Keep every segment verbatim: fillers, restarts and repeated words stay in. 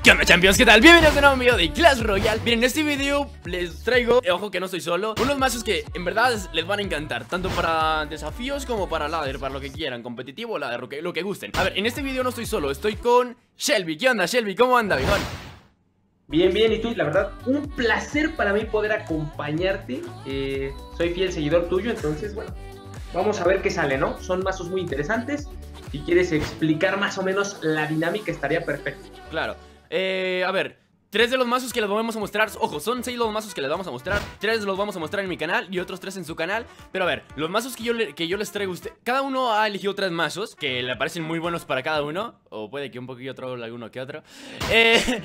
¿Qué onda, Champions? ¿Qué tal? Bienvenidos a un nuevo video de Clash Royale. Miren, en este video les traigo, eh, ojo que no estoy solo, unos mazos que en verdad les van a encantar, tanto para desafíos como para ladder, para lo que quieran, competitivo o ladder, lo que, lo que gusten. A ver, en este video no estoy solo, estoy con Shelby. ¿Qué onda, Shelby? ¿Cómo anda, viejón? Bien, bien, y tú, la verdad, un placer para mí poder acompañarte. eh, Soy fiel seguidor tuyo, entonces, bueno, vamos a ver qué sale, ¿no? Son mazos muy interesantes. Si quieres explicar más o menos la dinámica, estaría perfecto. Claro. Eh, a ver, tres de los mazos que les vamos a mostrar, ojo, son seis los mazos que les vamos a mostrar. Tres los vamos a mostrar en mi canal y otros tres en su canal. Pero a ver, los mazos que yo, le, que yo les traigo a usted, cada uno ha elegido tres mazos que le parecen muy buenos para cada uno. O puede que un poquillo otro, alguno que otro. Eh...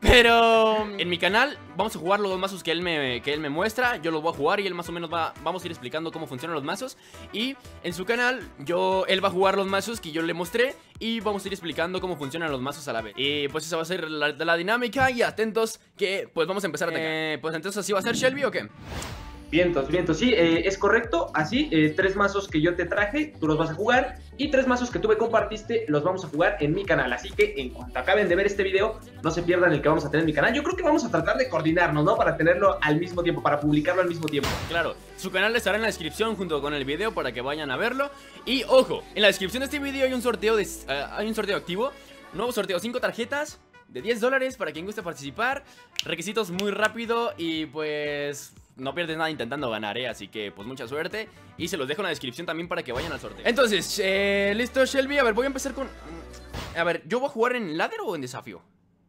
Pero en mi canal vamos a jugar los dos mazos que él me, que él me muestra. Yo los voy a jugar y él más o menos va, vamos a ir explicando cómo funcionan los mazos. Y en su canal yo, él va a jugar los mazos que yo le mostré y vamos a ir explicando cómo funcionan los mazos a la vez. Y pues esa va a ser la, la dinámica. Y atentos que pues vamos a empezar a atacar. eh, Pues entonces así va a ser, Shelby, ¿o qué? Vientos, vientos, sí, eh, es correcto, así, eh, tres mazos que yo te traje, tú los vas a jugar, y tres mazos que tú me compartiste, los vamos a jugar en mi canal, así que en cuanto acaben de ver este video, no se pierdan el que vamos a tener en mi canal. Yo creo que vamos a tratar de coordinarnos, ¿no? Para tenerlo al mismo tiempo, para publicarlo al mismo tiempo. Claro, su canal estará en la descripción junto con el video para que vayan a verlo. Y ojo, en la descripción de este video hay un sorteo, de, uh, hay un sorteo activo, nuevo sorteo, cinco tarjetas de diez dólares para quien guste participar. Requisitos muy rápido y pues no pierdes nada intentando ganar, ¿eh? Así que pues mucha suerte. Y se los dejo en la descripción también para que vayan al sorteo. Entonces, eh, listo, Shelby. A ver, voy a empezar con... A ver, ¿yo voy a jugar en ladder o en desafío?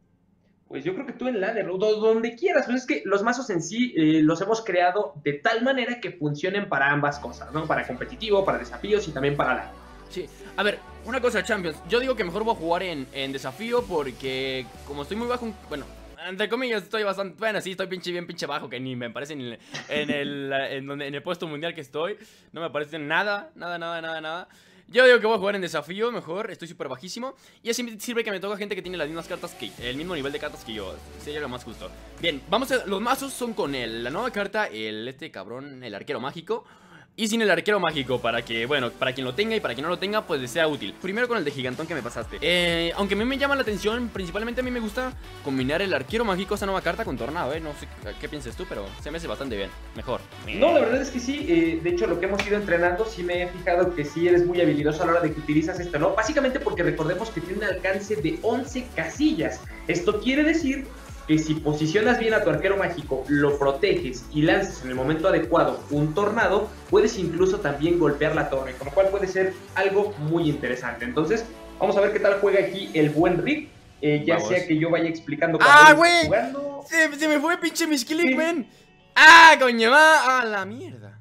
Pues yo creo que tú en ladder, o donde quieras. Pues es que los mazos en sí eh, los hemos creado de tal manera que funcionen para ambas cosas, ¿no? Para competitivo, para desafíos y también para ladder. Sí, a ver, una cosa, Champions. Yo digo que mejor voy a jugar en, en desafío porque como estoy muy bajo, bueno, entre comillas estoy bastante, bueno, sí, estoy pinche bien pinche bajo, que ni me parece en el, en el, en donde, en el puesto mundial que estoy. No me parece nada, nada, nada, nada, nada. Yo digo que voy a jugar en desafío mejor, estoy súper bajísimo. Y así sirve que me toca gente que tiene las mismas cartas que, el mismo nivel de cartas que yo. Sería lo más justo. Bien, vamos a, los mazos son con el, la nueva carta, el este cabrón, el arquero mágico. Y sin el arquero mágico, para que, bueno, para quien lo tenga y para quien no lo tenga, pues les sea útil. Primero con el de gigantón que me pasaste. eh, Aunque a mí me llama la atención, principalmente a mí me gusta combinar el arquero mágico, esa nueva carta, con tornado, eh. No sé qué piensas tú, pero se me hace bastante bien, mejor. No, la verdad es que sí, eh, de hecho lo que hemos ido entrenando, sí me he fijado que sí eres muy habilidoso a la hora de que utilizas esto, ¿no? Básicamente porque recordemos que tiene un alcance de once casillas. Esto quiere decir que si posicionas bien a tu arquero mágico, lo proteges y lanzas en el momento adecuado un tornado, puedes incluso también golpear la torre, con lo cual puede ser algo muy interesante. Entonces, vamos a ver qué tal juega aquí el buen Rick, eh, ya vamos. Sea que yo vaya explicando cómo ¡ah, güey! Se, se me fue pinche mis click, sí. Man. ¡Ah, coño, va! ¡Ah, la mierda!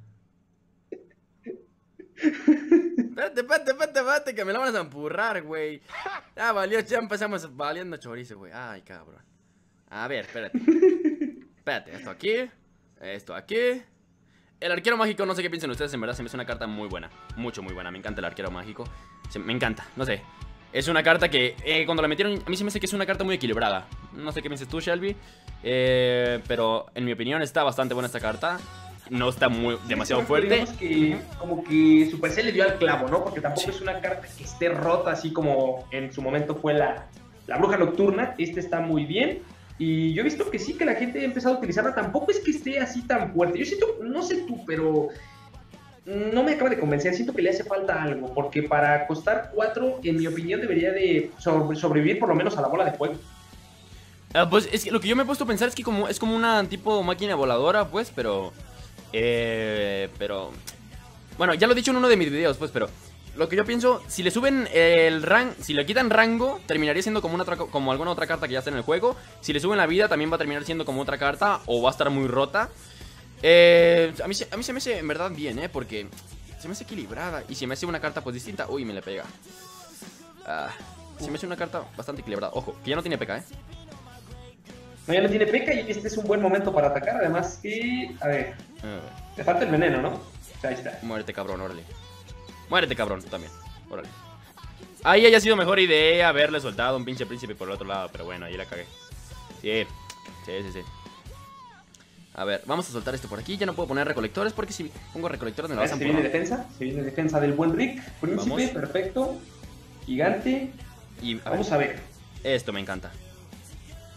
Espérate, espérate, espérate, espérate, que me la van a empurrar, güey. Ah, valió, ya empezamos valiendo chorizo, güey. Ay, cabrón. A ver, espérate. Espérate, esto aquí. Esto aquí. El arquero mágico, no sé qué piensan ustedes, en verdad se me hace una carta muy buena. Mucho, muy buena, me encanta el arquero mágico. se, Me encanta, no sé. Es una carta que, eh, cuando la metieron, a mí se me hace que es una carta muy equilibrada. No sé qué piensas tú, Shelby, eh, pero en mi opinión está bastante buena esta carta. No está muy, demasiado sí, fuerte. Digamos que como que Supercell le dio al clavo, ¿no? Porque tampoco sí. Es una carta que esté rota, así como en su momento fue la, la bruja nocturna. Este está muy bien. Y yo he visto que sí, que la gente ha empezado a utilizarla. Tampoco es que esté así tan fuerte. Yo siento, no sé tú, pero no me acaba de convencer. Siento que le hace falta algo. Porque para costar cuatro, en mi opinión, debería de sobre sobrevivir por lo menos a la bola de fuego. Uh, pues es que lo que yo me he puesto a pensar es que como es como una tipo máquina voladora, pues, pero... Eh, pero... Bueno, ya lo he dicho en uno de mis videos, pues, pero... Lo que yo pienso, si le suben el rank, si le quitan rango, terminaría siendo como, una otra, como alguna otra carta que ya está en el juego. Si le suben la vida, también va a terminar siendo como otra carta, o va a estar muy rota. eh, a, mí, a mí se me hace en verdad bien, eh, porque se me hace equilibrada. Y si me hace una carta pues distinta, uy, me le pega. ah, Se me hace una carta bastante equilibrada. Ojo, que ya no tiene P K, eh. No, ya no tiene P K y este es un buen momento para atacar. Además que, a ver, a ver. Te falta el veneno, ¿no? O sea, ahí está. Muérete, cabrón, órale. Muérete, cabrón, tú también. Órale. Ahí haya sido mejor idea haberle soltado un pinche príncipe por el otro lado. Pero bueno, ahí la cagué. Sí, sí, sí, sí. A ver, vamos a soltar esto por aquí. Ya no puedo poner recolectores porque si pongo recolectores me lo vas a empujar. Se viene defensa. Se viene defensa del buen Rick. Príncipe, vamos. Perfecto. Gigante. Y a vamos ver. a ver. Esto me encanta.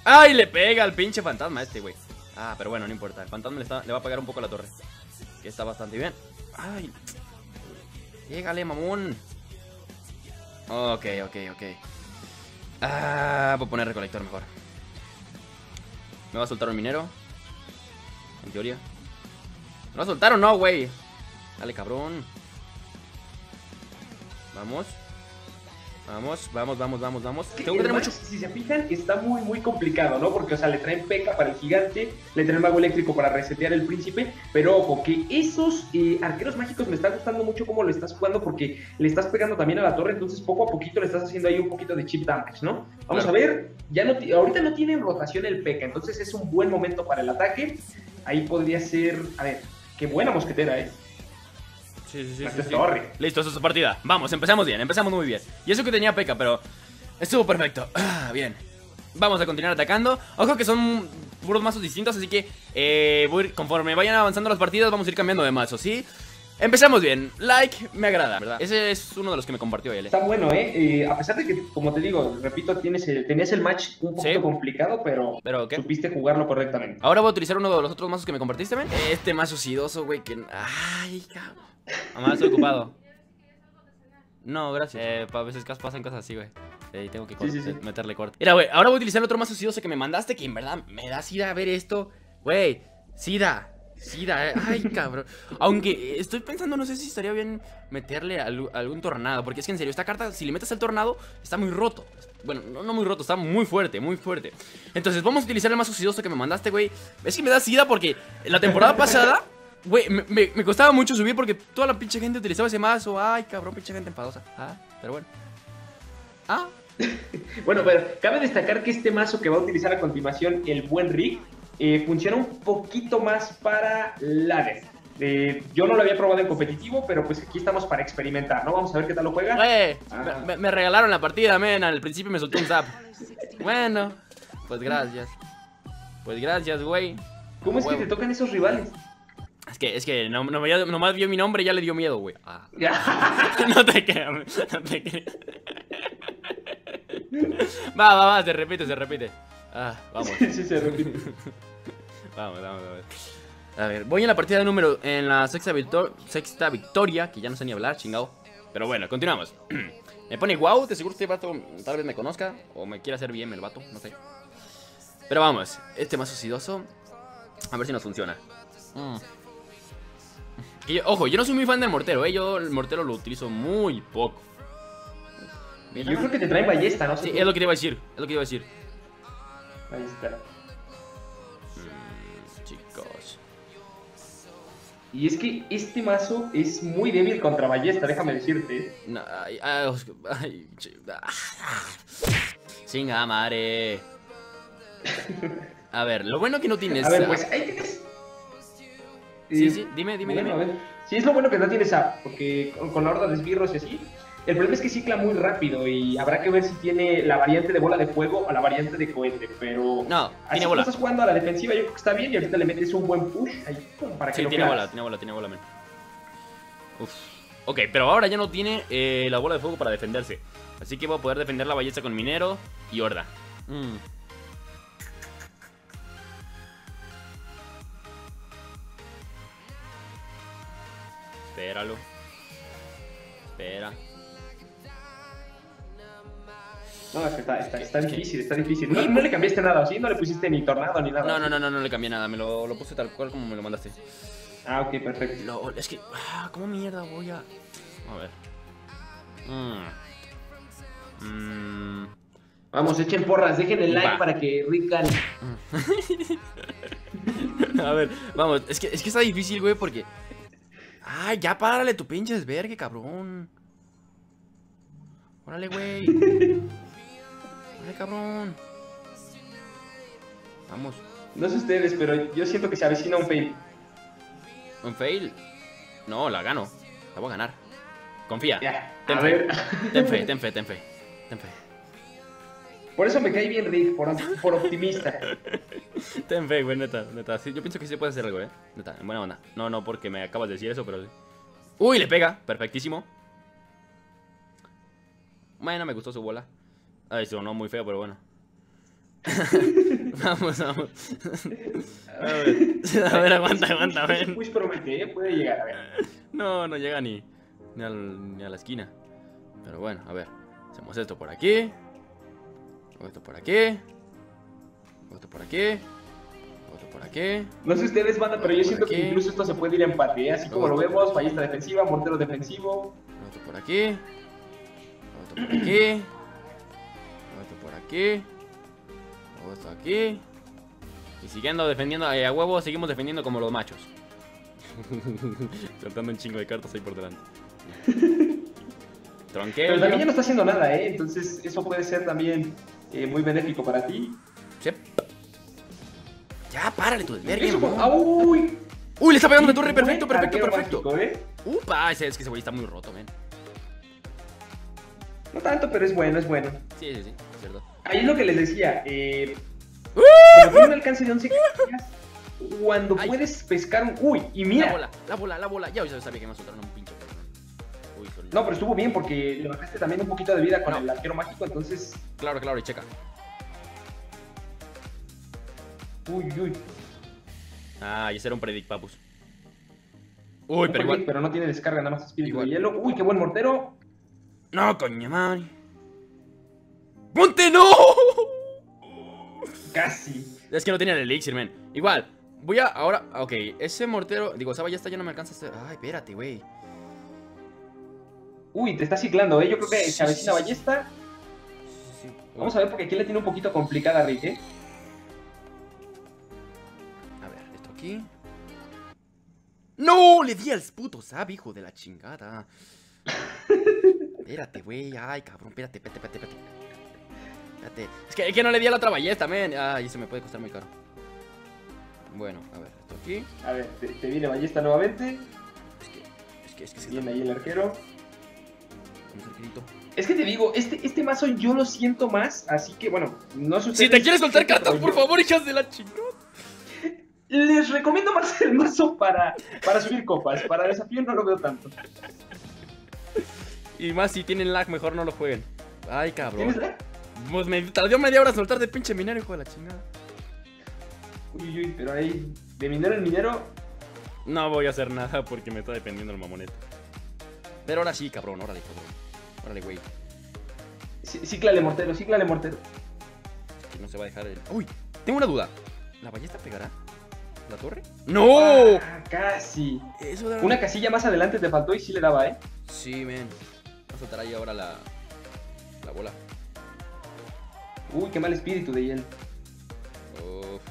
¡Ay! Le pega al pinche fantasma este, güey. Ah, pero bueno, no importa. El fantasma le, está, le va a pegar un poco a la torre. Que está bastante bien. ¡Ay! Llégale, mamón. Ok, ok, ok. Ah, voy a poner recolector mejor. ¿Me va a soltar un minero? En teoría. ¿Me va a soltar o no, güey? Dale, cabrón. Vamos. Vamos, vamos, vamos, vamos, vamos. Tengo que tener mucho... Si se fijan, está muy, muy complicado, ¿no? Porque, o sea, le traen P K para el gigante, le traen mago eléctrico para resetear el príncipe. Pero ojo, que esos eh, arqueros mágicos me está gustando mucho cómo lo estás jugando, porque le estás pegando también a la torre. Entonces, poco a poquito le estás haciendo ahí un poquito de chip damage, ¿no? Vamos claro. a ver, ya no ahorita no tiene rotación el P K, entonces es un buen momento para el ataque. Ahí podría ser, a ver, qué buena mosquetera, ¿eh? Sí, sí, sí, sí, sí. Listo, eso es su partida. Vamos, empezamos bien, empezamos muy bien. Y eso que tenía P K, pero estuvo perfecto. Ah, bien. Vamos a continuar atacando. Ojo que son puros mazos distintos, así que eh, voy a ir, conforme vayan avanzando las partidas, vamos a ir cambiando de mazos, ¿sí? Empezamos bien, like, me agrada, ¿verdad? Ese es uno de los que me compartió él. Está bueno, ¿eh? eh a pesar de que, como te digo, repito, tienes el, tenías el match un poquito ¿Sí? complicado, pero, ¿Pero qué? supiste jugarlo correctamente. Ahora voy a utilizar uno de los otros mazos que me compartiste, ¿ven? Este mazo sidoso, güey, que... Ay, cabrón. Mamá, estoy ocupado. No, gracias. Eh, a veces pasan cosas así, güey. Eh, tengo que sí, sí, sí. meterle corte. Mira, güey, ahora voy a utilizar el otro mazo sidoso que me mandaste, que en verdad me da sida ver esto. Güey, sida. Sida, eh. Ay, cabrón. Aunque estoy pensando, no sé si estaría bien meterle al, algún tornado. Porque es que en serio, esta carta, si le metes al tornado, está muy roto. Bueno, no, no muy roto, está muy fuerte, muy fuerte. Entonces vamos a utilizar el mazo sidoso que me mandaste, güey. Es que me da sida porque la temporada pasada, güey, me, me, me costaba mucho subir porque toda la pinche gente utilizaba ese mazo. Ay, cabrón, pinche gente enfadosa. Ah, pero bueno. Ah. Bueno, pero cabe destacar que este mazo que va a utilizar a continuación el buen Rick Eh, funciona un poquito más para Lager. Eh, yo no lo había probado en competitivo, pero pues aquí estamos para experimentar, ¿no? Vamos a ver qué tal lo juega. Eh, me, me regalaron la partida, men. Al principio me soltó un zap. Bueno, pues gracias. Pues gracias, güey. ¿Cómo es que te tocan esos rivales? Es que, es que no, no, ya, nomás vio mi nombre y ya le dio miedo, güey. Ah. No te creas, no te creas. Va, va, va, se repite, se repite. Ah, vamos. Sí, sí, se repite. Vamos, vamos, vamos. A ver, voy en la partida de número. En la sexta, victor sexta victoria. Que ya no sé ni hablar, chingado. Pero bueno, continuamos. Me pone wow, de seguro este vato tal vez me conozca. O me quiera hacer bien el vato, no sé. Pero vamos, este mazo sidoso. A ver si nos funciona. mm. yo, Ojo, yo no soy muy fan del mortero, eh. Yo el mortero lo utilizo muy poco. Yo creo que te traen ballesta, ¿no? Sí, es lo que te iba a decir. Es lo que iba a decir. Ahí está. Chicos. Y es que este mazo es muy débil contra ballesta, déjame decirte. No, ay, ay, ay, chinga madre. A ver, lo bueno que no tienes. A ver, pues ahí tienes. Sí, sí, dime, dime, bueno, dime. A ver. Sí, es lo bueno que no tienes a. Porque con, con la horda de esbirros y así. El problema es que cicla muy rápido y habrá que ver si tiene la variante de bola de fuego o la variante de cohete, pero... No, así tiene bola. Estás jugando a la defensiva, yo creo que está bien y ahorita le metes un buen push ahí para que sí, lo tiene claves. bola, tiene bola, tiene bola, men. Uf. Ok, pero ahora ya no tiene eh, la bola de fuego para defenderse. Así que voy a poder defender la ballesta con minero y horda. Mm. Espéralo. Espera. No, es que está, está, está difícil, está difícil. No, no le cambiaste nada, ¿sí? No le pusiste ni tornado ni nada. No, no, no, no, no le cambié nada. Me lo, lo puse tal cual como me lo mandaste. Ah, ok, perfecto. Lo, es que... Ah, ¿cómo mierda voy a...? A ver. Mmm. Mmm. Vamos, echen porras, dejen el like para que Rick gane. A ver, vamos. Es que, es que está difícil, güey, porque... Ay, ya párale tu pinche desvergue, cabrón. Órale, güey. Órale, cabrón. Vamos. No sé ustedes, pero yo siento que se avecina un fail. ¿Un fail? No, la gano. La voy a ganar. Confía. Ya, ten, a fe. ver. ten fe, ten fe, ten fe. Ten fe. Por eso me cae bien Rick, por, por optimista. Ten fe, güey, neta, neta. Sí, yo pienso que sí puede hacer algo, eh. Neta, en buena onda. No, no, porque me acabas de decir eso, pero sí. Uy, le pega. Perfectísimo. Bueno, me gustó su bola. Ay, sonó muy feo, pero bueno. Vamos, vamos. A ver, a ver, aguanta, aguanta, a ver. Push promete, ¿eh? Puede llegar, a ver. No, no llega ni, ni, al, ni a la esquina. Pero bueno, a ver. Hacemos esto por aquí. Esto por aquí. Esto por aquí. Esto por aquí. No sé ustedes, banda, pero yo siento aquí. que incluso esto se puede ir a empate, ¿eh? Así como lo vemos, ballesta defensiva, mortero defensivo. Esto por aquí. Esto por aquí. Esto por aquí. Esto aquí. Y siguiendo defendiendo eh, a huevo, seguimos defendiendo como los machos. Tratando un chingo de cartas ahí por delante. Tronqueo. Pero también ya no está haciendo nada, ¿eh? Entonces eso puede ser también eh, muy benéfico para ti. Sí. Ya, párale tu desvergue. Eso, ah, uy. Uy, le está pegando la torre. Perfecto, perfecto, perfecto. Mágico, ¿eh? Upa, ese es que ese güey está muy roto, men. No tanto, pero es bueno, es bueno. Sí, sí, sí, es verdad. Ahí es lo que les decía. Eh, ¡Uh! como tiene un alcance de once casillas, cuando Ay. puedes pescar un... Uy, y mira. La bola, la bola, la bola. Ya sabía que me soltaron un pinche cabrón. Uy, son... No, pero estuvo bien porque le bajaste también un poquito de vida con No. el arquero mágico, entonces... Claro, claro, y checa. Uy, uy. Ah, y ese era un predict, papus. Uy, Un pero predict, igual. pero no tiene descarga, nada más espíritu Igual. de hielo. Uy, qué buen mortero. No, coño, madre. ¡Ponte, no! Casi. Es que no tenía el elixir, men. Igual, voy a ahora. Ok, ese mortero. Digo, esa ballesta ya no me alcanza a hacer. Ay, espérate, güey. Uy, te está ciclando, ¿eh? Yo creo que Sí, se avecina sí, sí. ballesta. Sí, sí. Vamos a ver porque aquí la tiene un poquito complicada, Rick, ¿eh? A ver, esto aquí. ¡No! Le di al puto sab, hijo de la chingada. Espérate, güey. Ay, cabrón, espérate, espérate, espérate, espérate. Espérate. Es que, es que no le di a la otra ballesta, men. Ay, eso me puede costar muy caro. Bueno, a ver, esto aquí. A ver, te, te viene ballesta nuevamente. Es que, es que, es que se Viene ahí el arquero. Vamos, arquerito. Es que te digo, este, este mazo yo lo siento más, así que bueno, no sé Si ustedes, te quieres soltar cartas, pero por yo favor, hijas de la chingada. les recomiendo más el mazo para, para subir copas. Para desafío no lo veo tanto. Y más si tienen lag, mejor no lo jueguen. Ay, cabrón. ¿Tienes lag? Pues me tardó media hora soltar de pinche minero, hijo de la chingada. Uy, uy, uy, pero ahí, de minero en minero. No voy a hacer nada porque me está dependiendo el mamonete. Pero ahora sí, cabrón, órale, cabrón. Órale, güey. Sí, cíclale mortero, cíclale mortero. Que no se va a dejar el... Uy, tengo una duda. ¿La ballesta pegará? ¿La torre? ¡No! Ah, casi. Eso da... Una casilla más adelante te faltó y sí le daba, ¿eh? Sí, men. Voy a soltar ahí ahora la... La bola. Uy, qué mal espíritu de él. Uf.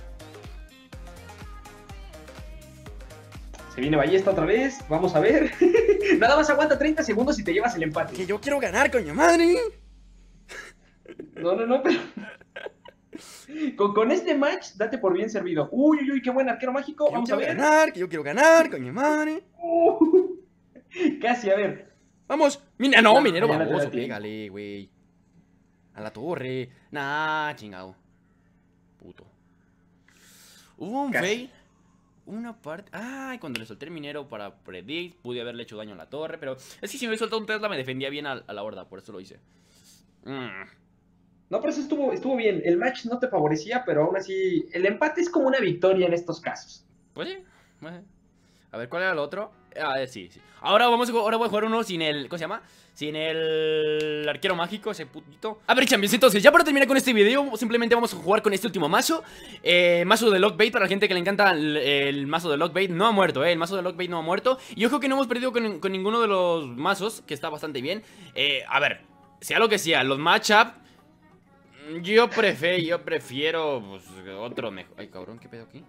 Se viene ballesta otra vez, vamos a ver. Nada más aguanta treinta segundos y te llevas el empate. Que yo quiero ganar, coño madre. No, no, no, pero... Con, con este match, date por bien servido. Uy, uy, uy, qué buen arquero mágico. Que yo Vamos a quiero ver. ganar, que yo quiero ganar, coño madre. Uh, casi, a ver. Vamos. Mina, no, No, minero ya la baboso, tiene. pégale, güey. A la torre. Nah, chingado. Puto. Hubo un Casi. fail. Una parte. Ay, cuando le solté el minero para predict, pude haberle hecho daño a la torre. Pero es que si me hubiera soltado un Tesla, me defendía bien a, a la horda. Por eso lo hice. Mm. No, pero eso estuvo, estuvo bien. El match no te favorecía, pero aún así, el empate es como una victoria en estos casos. Pues sí. Bueno. A ver, ¿cuál era el otro? Ah, eh, sí, sí. Ahora vamos a, ahora voy a jugar uno sin el... ¿Cómo se llama? Sin el arquero mágico, ese putito. A ver, champions, entonces, ya para terminar con este video, simplemente vamos a jugar con este último mazo. Eh, mazo de Lockbait, para la gente que le encanta el, el mazo de Lockbait. No ha muerto, eh, el mazo de Lockbait no ha muerto. Y ojo que no hemos perdido con, con ninguno de los mazos, que está bastante bien. Eh, a ver, sea lo que sea, los matchup... Yo prefiero, yo prefiero pues, otro mejor. Ay, cabrón, ¿qué pedo aquí?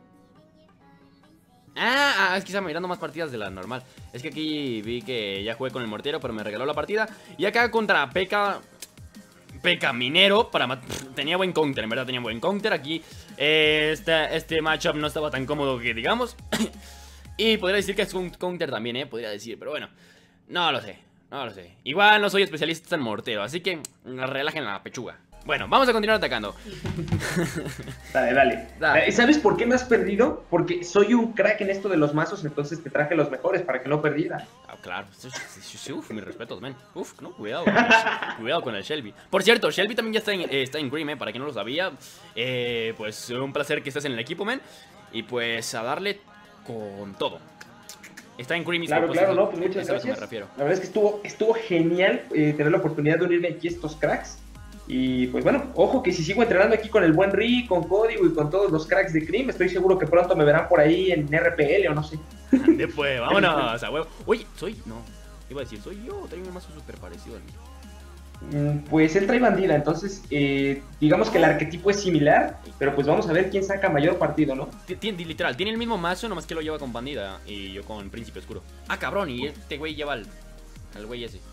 Ah, ah, es que estaba mirando más partidas de la normal. Es que aquí vi que ya jugué con el mortero, pero me regaló la partida. Y acá contra P.K. P K Minero para mat tenía buen counter, en verdad tenía buen counter. Aquí eh, este, este matchup no estaba tan cómodo que digamos. Y podría decir que es un counter también, eh, podría decir, pero bueno, no lo sé, no lo sé. Igual no soy especialista en mortero, así que relajen la pechuga. Bueno, vamos a continuar atacando. Dale, dale, Dale. ¿Sabes por qué me has perdido? Porque soy un crack en esto de los mazos, entonces te traje los mejores para que no perdiera. Ah, claro. Uf, mis respetos, men. Uf, no, cuidado. Con el, cuidado con el Shelby. Por cierto, Shelby también ya está en, eh, está en Grim, eh, para quien no lo sabía. Eh, pues un placer que estés en el equipo, men. Y pues a darle con todo. Está en Grim. Claro, claro, no, pues muchas gracias. Me refiero. La verdad es que estuvo, estuvo genial eh, tener la oportunidad de unirme aquí a estos cracks. Y pues bueno, ojo que si sigo entrenando aquí con el buen Rick, con Código y con todos los cracks de Cream, estoy seguro que pronto me verán por ahí en R P L o no sé. Después, vámonos a huevo. Oye, soy, no, iba a decir, soy yo, traigo un mazo súper parecido a mí. Pues él trae bandida, entonces eh, digamos que el arquetipo es similar, pero pues vamos a ver quién saca mayor partido, ¿no? Tiene, literal, tiene el mismo mazo, nomás que lo lleva con bandida y yo con príncipe oscuro. Ah, cabrón, y este güey lleva al, al güey ese.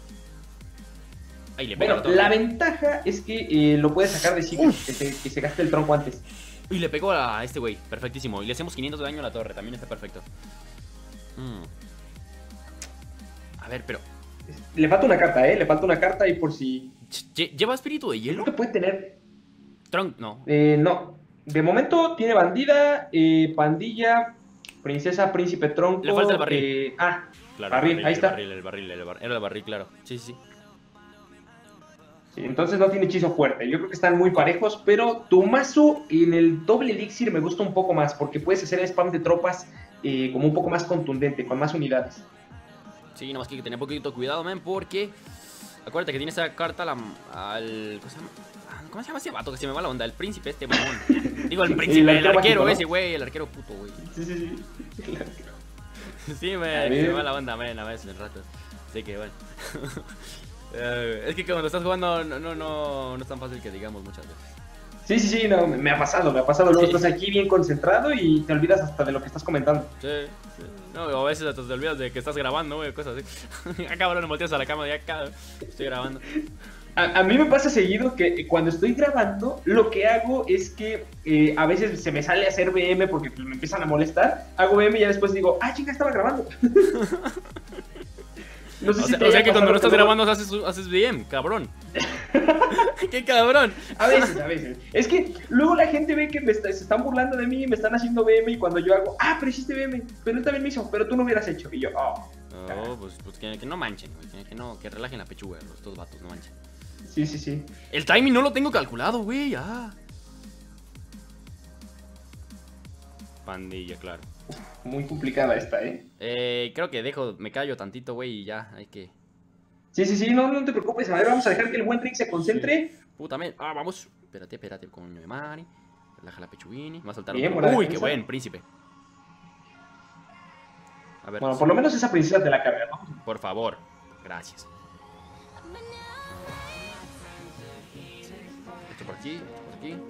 Ahí le bueno, la, la ventaja es que eh, lo puede sacar de ciclo, que se, que se gaste el tronco antes. Y le pegó a este güey, perfectísimo. Y le hacemos quinientos de daño a la torre, también está perfecto. Hmm. A ver, pero... Le falta una carta, ¿eh? Le falta una carta y por si... ¿Lleva espíritu de hielo? Creo que puede tener... Tron, no. Eh, no. De momento tiene bandida, eh, pandilla, princesa, príncipe, tronco... Le falta el barril. Eh... Ah, claro, barril, barril, ahí el está. Barril, el barril, el barril, era el barril, claro. Sí, sí, sí. Entonces no tiene hechizo fuerte. Yo creo que están muy parejos, pero tu mazo en el doble elixir me gusta un poco más, porque puedes hacer spam de tropas eh, como un poco más contundente, con más unidades. Sí, nomás que hay que tener un poquito cuidado, men, porque... Acuérdate que tiene esa carta la, al... ¿Cómo se llama? ¿Cómo se llama ese vato? Que se me va la onda. El príncipe este, mamón. Digo, el príncipe, el, el arquero mágico, ¿no? Ese, güey. El arquero puto, güey. Sí, sí, sí. El arquero. Sí, me, se me va la onda, men, a veces, el rato. Así que, bueno. Uh, es que cuando estás jugando no, no, no, no es tan fácil que digamos muchas veces. Sí, sí, sí, no, me ha pasado, me ha pasado. Luego sí. Estás aquí bien concentrado y te olvidas hasta de lo que estás comentando. Sí, sí. No, a veces hasta te olvidas de que estás grabando, güey, cosas así. Ya cabrón, volteas a la cama, ya cabrón, estoy grabando. A, a mí me pasa seguido que cuando estoy grabando, lo que hago es que eh, a veces se me sale a hacer B M porque me empiezan a molestar. Hago B M y ya después digo, ah, chica, estaba grabando. No sé o si sea, o sea que cuando no estás grabando haces, haces B M, cabrón. ¡Qué cabrón! A veces, a veces. Es que luego la gente ve que me está, se están burlando de mí y me están haciendo B M y cuando yo hago, ah, pero hiciste B M, pero él también me hizo, pero tú no hubieras hecho. Y yo, oh. No, pues, pues que, que no manchen, güey, que, que no, que relajen la pechuga los dos vatos, no manchen. Sí, sí, sí. El timing no lo tengo calculado, güey, ah. Pandilla, claro. Muy complicada esta, ¿eh? Eh, creo que dejo, me callo tantito, güey, y ya, hay que... Sí, sí, sí, no, no te preocupes, a ver, vamos a dejar que el buen Rick se concentre. Sí. Puta, men, ah, vamos, espérate, espérate, coño de Mari. Relaja la pechuguini, va a soltar bien, un... Uy, qué buen, príncipe. A ver, bueno, sí. Por lo menos esa princesa te la carga, ¿no? Por favor, gracias. Esto por aquí, por aquí.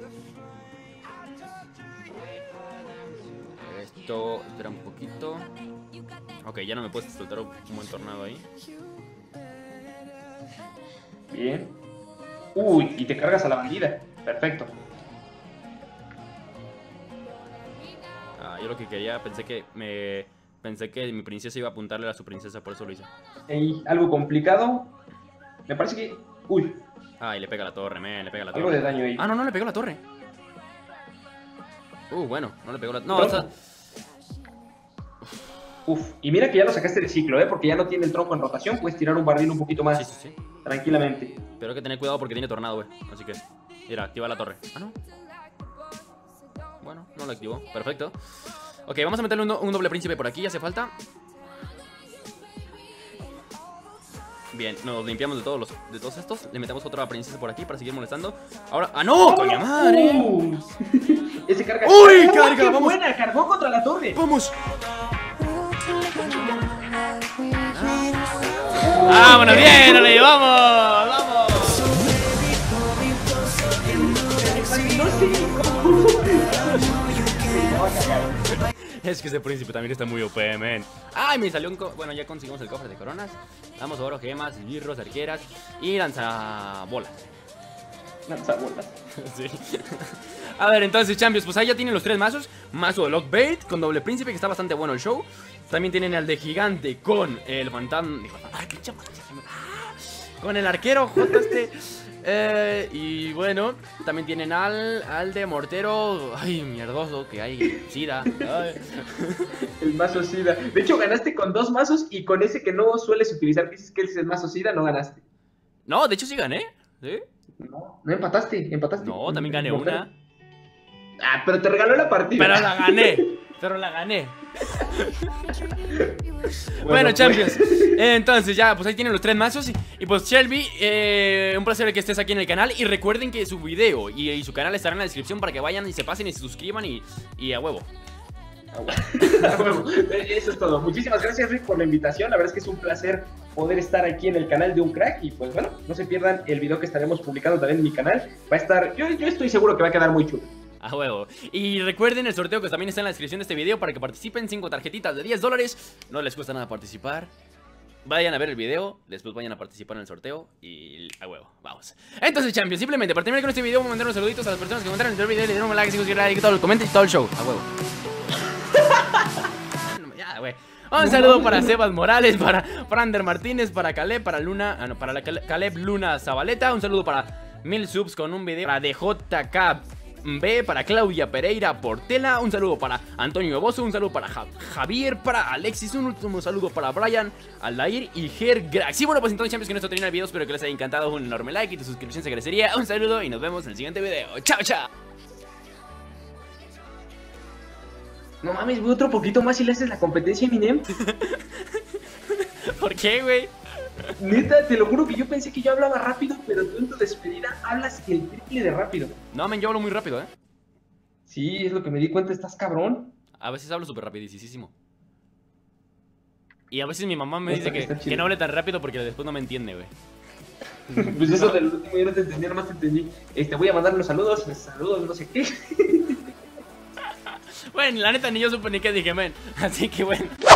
Esto, espera un poquito. Ok, ya no me puedes soltar un buen tornado ahí. Bien. Uy, y te cargas a la bandida. Perfecto. Ah, yo lo que quería, pensé que me... Pensé que mi princesa iba a apuntarle a su princesa, por eso lo hice. Ey, algo complicado. Me parece que... Uy. Ah, y le pega la torre, men, le pega la torre. Algo de daño ahí. Ah, no, no le pegó la torre. Uh, bueno, no le pegó la... No, o sea... Uf, y mira que ya lo sacaste de ciclo, ¿eh? Porque ya no tiene el tronco en rotación, puedes tirar un barril un poquito más. Sí, sí, sí. Tranquilamente. Pero hay que tener cuidado porque tiene tornado, güey. Así que, mira, activa la torre. Ah, no. Bueno, no lo activó. Perfecto. Ok, vamos a meterle un, do un doble príncipe por aquí, hace falta. Bien, nos limpiamos de todos los de todos estos. Le metemos otra princesa por aquí para seguir molestando. Ahora... ¡Ah, no! ¡Coño madre! Uh, ese carga... ¡Uy, ¡Oh, carga! ¡Qué ¡Vamos! buena! ¡Cargó contra la torre! ¡Vamos! ¡Vámonos bien! ¡Nos lo llevamos! ¡Vamos! Es que ese príncipe también está muy O P, men. ¡Ay! Me salió un... Co bueno, ya conseguimos el cofre de coronas. Damos oro, gemas, esbirros, arqueras y lanzabolas. Lanzabolas. Sí. A ver, entonces, Champions, pues ahí ya tienen los tres mazos. Mazo de Lockbait con doble príncipe, que está bastante bueno el show. También tienen al de gigante con el fantasma... ¡Ay, qué chama! Con el arquero, J este... Eh, y bueno, también tienen al, al de Mortero. Ay, mierdoso, que hay sida. Ay. El mazo sida. De hecho, ganaste con dos mazos y con ese que no sueles utilizar, que dices que es el mazo sida, no ganaste. No, de hecho sí gané. ¿Sí? No, no empataste, empataste. No, también gané una. Ah, pero te regaló la partida. Pero la gané. Pero la gané. Bueno, Bueno, Champions. pues. Eh, entonces ya, pues ahí tienen los tres mazos. Y, y pues Shelby, eh, un placer que estés aquí en el canal. Y recuerden que su video y, y su canal estarán en la descripción para que vayan y se pasen y se suscriban y, y a huevo. A huevo. Eso es todo. Muchísimas gracias, Rick, por la invitación. La verdad es que es un placer poder estar aquí en el canal de Un Crack. Y pues bueno, no se pierdan el video que estaremos publicando también en mi canal. Va a estar, yo, yo estoy seguro que va a quedar muy chulo. A huevo. Y recuerden el sorteo que también está en la descripción de este video para que participen. Cinco tarjetitas de diez dólares. No les cuesta nada participar. Vayan a ver el video, después vayan a participar en el sorteo y a huevo, vamos. Entonces, Champions, simplemente para terminar con este video, vamos a mandar unos saluditos a las personas que comentaron en el video. Le dieron un like, si like, que todo el comenten y todo el show, a huevo. Ya, güey. Un saludo para Sebas Morales, para Frander Martínez, para Caleb, para Luna, ah, no, para la Caleb Luna Zabaleta. Un saludo para Mil Subs con un video, para D J K B, para Claudia Pereira Portela, un saludo para Antonio Bozo, un saludo para Ja- Javier, para Alexis, un último saludo para Brian, Aldair y Gergrax. Y bueno, pues entonces, Champions, con esto termina el video, espero que les haya encantado, un enorme like y tu suscripción se agradecería. Un saludo y nos vemos en el siguiente video. Chao, chao. No mames, güey, otro poquito más y le haces la competencia a Eminem. ¿Por qué, güey? Neta, te lo juro que yo pensé que yo hablaba rápido, pero tú en tu despedida hablas el triple de rápido. No, men, yo hablo muy rápido, ¿eh? Sí, es lo que me di cuenta, estás cabrón. A veces hablo súper rapidísimo. Y a veces mi mamá me Está- dice está que, chido. que no hable tan rápido porque después no me entiende, güey. Pues eso del último yo no te entendí, nomás te entendí. Este, voy a mandar los saludos, saludos, no sé qué. Bueno, la neta ni yo supe ni qué dije, men. Así que bueno.